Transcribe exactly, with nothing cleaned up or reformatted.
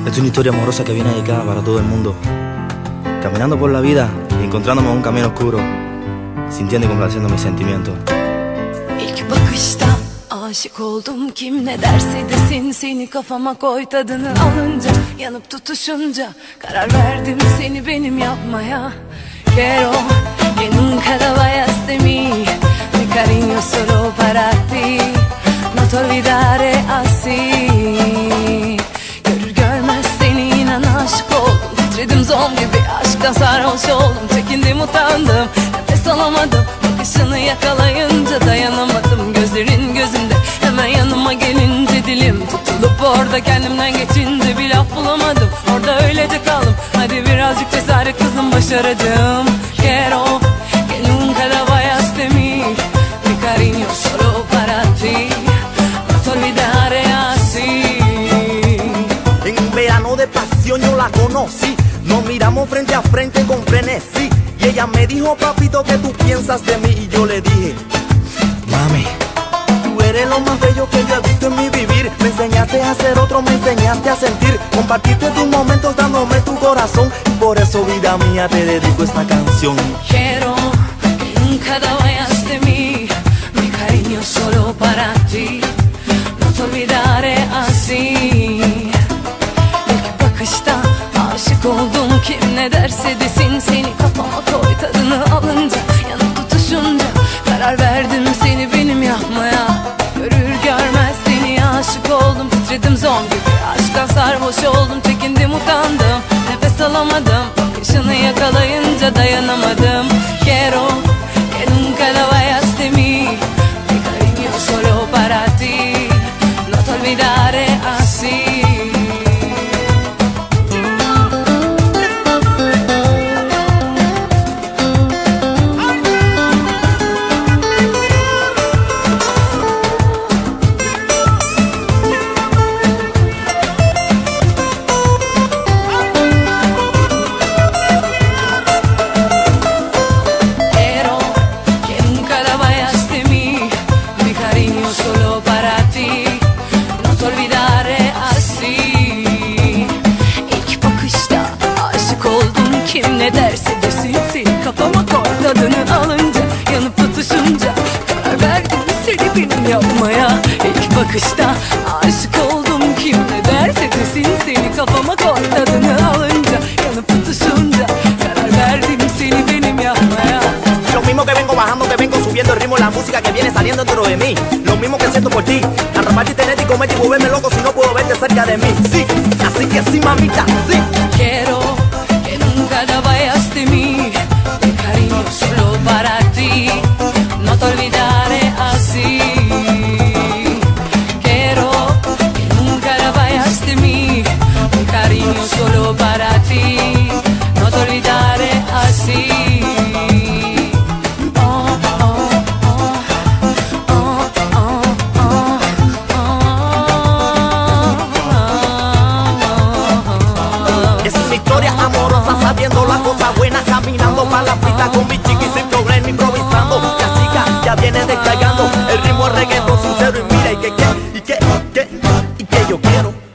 Esta es una historia amorosa que viene dedicada para todo el mundo. Caminando por la vida y encontrándome en un camino oscuro, sintiendo y complaciendo mis sentimientos. İlk bakışta aşık oldum, kim ne derse desin, seni kafama koy, tadını alınca, yanıp tutuşunca karar verdim seni benim yapmaya. Quiero que nunca la vayas de mí, mi cariño solo para ti, no te olvidaré así. Görür görmez seni inan aşık oldum, titredim zom gibi aşktan sarhoş oldum, çekindim utandım, nefes alamadım, bakışını yakalayınca dayanamadım. Gözlerin gözümde, hemen yanıma gelince dilim tutulup orada kendimden geçince bir laf bulamadım, orada öylece kaldım. Hadi birazcık cesaret kızım, başaracağım. Quiero que nunca la vayas de mí, mi cariño solo para ti, no te olvidaré así. En un verano de pasión yo la conocí, nos miramos frente a frente con frenesí, y ella me dijo, papito, ¿qué tú piensas de mí? Y yo le dije, Mami, tú eres lo más bello que yo he visto en mi vivir. Me enseñaste a ser otro, me enseñaste a sentir, compartiste tus momentos dándome tu corazón, y por eso, vida mía, te dedico esta canción. Quiero que nunca la vayas de mí, mi cariño solo para ti, no te olvidaré así. İlk bakışta aşık oldum, kim ne derse desin, seni kafama koy, tadını alınca, yanıp tutuşunca karar verdim seni benim yapmaya. Görür görmez seni aşık oldum, titredim zom gibi aşktan sarhoş oldum, çekindim utandım, nefes alamadım, bakışını yakalayınca dayanamadım. Quiero que nunca la vayas de mí, mi cariño solo para ti, no te olvidaré así. Solo para ti, no te olvidaré así. İlk bakışta aşık oldum, kim ne derse desin, seni kafama koy, tadını alınca, yanıp tutuşunca karar verdim seni benim yapmaya. İlk bakışta aşık oldum, kim ne derse desin, seni kafama koy, tadını alınca, yanıp tutuşunca karar verdim seni benim yapmaya. Lo mismo que vengo bajando, que vengo subiendo el ritmo, la música que viene saliendo dentro de mí. Lo mismo que siento por ti, atraparte y tenerte y comerte y volverme loco si no puedo verte cerca de mí. Sí, así que sí, mamita, sí. Quiero que nunca la vayas de mí, mi cariño solo para ti, no te olvidaré así. Quiero que nunca la vayas de mí, mi cariño solo para ti, no te olvidaré así. Sabiendo las cosas buenas, caminando para la pista con mi chiqui sin problema, improvisando. La chica ya viene descargando el ritmo de reggaetón sincero, y mira, y que, que, y que, y que, y que yo quiero.